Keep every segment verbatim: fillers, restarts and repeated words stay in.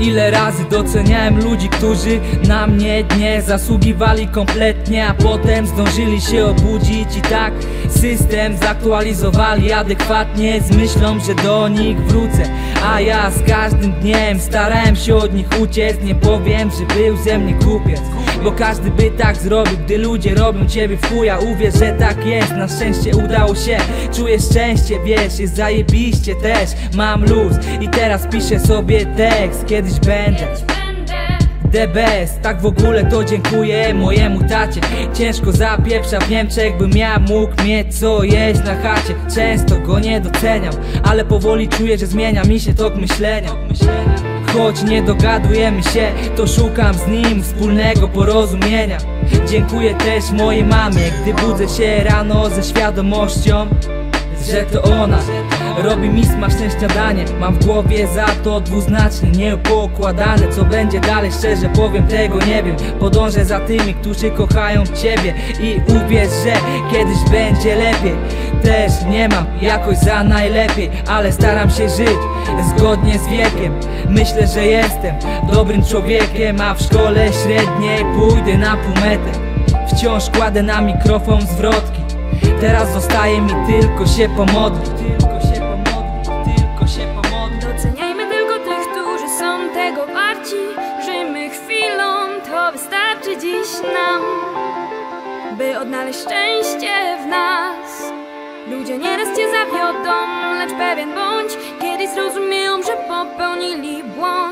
Ile razy doceniałem ludzi, którzy na mnie nie zasługiwali kompletnie, a potem zdążyli się obudzić i tak system zaktualizowali adekwatnie z myślą, że do nich wrócę. A ja z każdym dniem starałem się od nich uciec. Nie powiem, że był ze mnie kupiec, bo każdy by tak zrobił, gdy ludzie robią ciebie w chuja. Uwierz, że tak jest, na szczęście udało się. Czuję szczęście, wiesz, jest zajebiście też. Mam luz i teraz piszę sobie tekst. Kiedyś będę the best, tak w ogóle to dziękuję mojemu tacie. Ciężko zapieprza w Niemczech, bym ja mógł mieć co jeść na chacie. Często go nie doceniam, ale powoli czuję, że zmienia mi się tok myślenia. Choć nie dogadujemy się, to szukam z nim wspólnego porozumienia. Dziękuję też mojej mamie, gdy budzę się rano ze świadomością, że to ona robi mi smaczne śniadanie. Mam w głowie za to dwuznacznie nieukładane. Co będzie dalej, szczerze powiem, tego nie wiem. Podążę za tymi, którzy kochają ciebie i uwierz, że kiedyś będzie lepiej. Też nie mam jakoś za najlepiej, ale staram się żyć zgodnie z wiekiem. Myślę, że jestem dobrym człowiekiem, a w szkole średniej pójdę na półmetę. Wciąż kładę na mikrofon zwrotki. Teraz zostaje mi tylko się pomodlić. Tylko się pomodlić, tylko się pomodlić. Doceniajmy tylko tych, którzy są tego warci. Żyjmy chwilą, to wystarczy dziś nam, by odnaleźć szczęście w nas. Ludzie nieraz cię zawiodą, lecz pewien bądź, kiedyś zrozumieją, że popełnili błąd.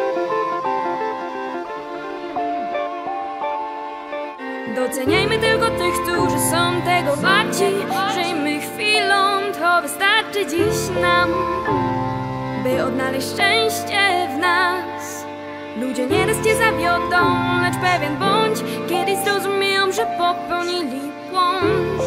Doceniajmy tylko tych, którzy są tego warci. Żyjmy chwilą, to wystarczy dziś nam, by odnaleźć szczęście w nas. Ludzie nieraz cię zawiodą, lecz pewien bądź, kiedyś zrozumieją, że popełnili błąd.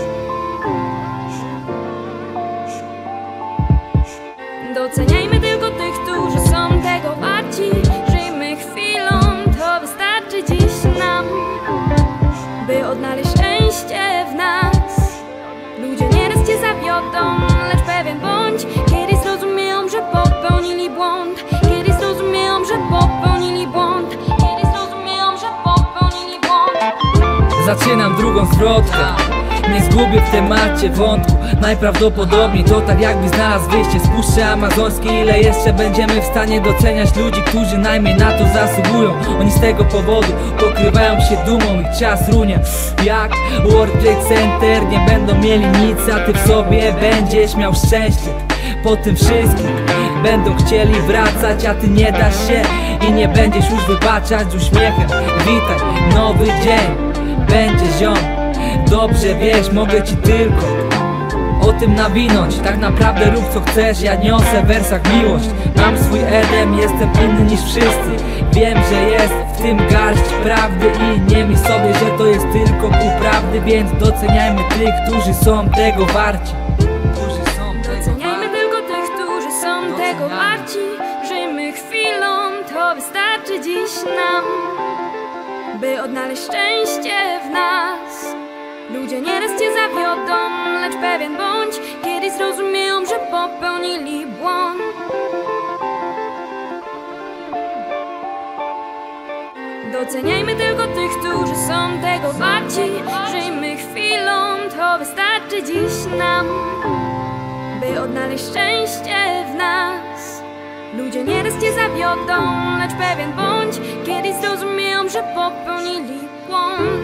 Doceniajmy tylko tych, którzy są tego warci. Żyjmy chwilą, to wystarczy dziś nam, by odnaleźć szczęście w nas. Ludzie nieraz cię zawiodą, lecz pewien bądź, kiedyś zrozumieją, że popełnili błąd. Kiedyś zrozumieją, że popełnili błąd. Kiedyś zrozumieją, że popełnili błąd. Zaczynam drugą zwrotkę, nie zgubię w temacie wątku. Najprawdopodobniej to tak jakby znalazł wyjście z Puszczy Amazońskiej. Ile jeszcze będziemy w stanie doceniać ludzi, którzy najmniej na to zasługują? Oni z tego powodu pokrywają się dumą, ich czas runie jak World Trade Center. Nie będą mieli nic, a ty w sobie będziesz miał szczęście. Po tym wszystkim będą chcieli wracać, a ty nie dasz się i nie będziesz już wybaczać z uśmiechem. Witaj, nowy dzień będzie ziom. Dobrze wiesz, mogę ci tylko o tym nawinąć. Tak naprawdę rób co chcesz, ja niosę w wersach miłość. Mam swój Edem, jestem inny niż wszyscy. Wiem, że jest w tym garść prawdy i nie myśl sobie, że to jest tylko pół prawdy. Więc doceniajmy tych, którzy są tego warci. Doceniajmy tylko tych, którzy są tego warci. Żyjmy chwilą, to wystarczy dziś nam, by odnaleźć szczęście w nas. Ludzie nieraz cię zawiodą, lecz pewien bądź, kiedyś zrozumieją, że popełnili błąd. Doceniajmy tylko tych, którzy są tego warci. Żyjmy chwilą, to wystarczy dziś nam, by odnaleźć szczęście w nas. Ludzie nieraz cię zawiodą, lecz pewien bądź, kiedyś zrozumieją, że popełnili błąd.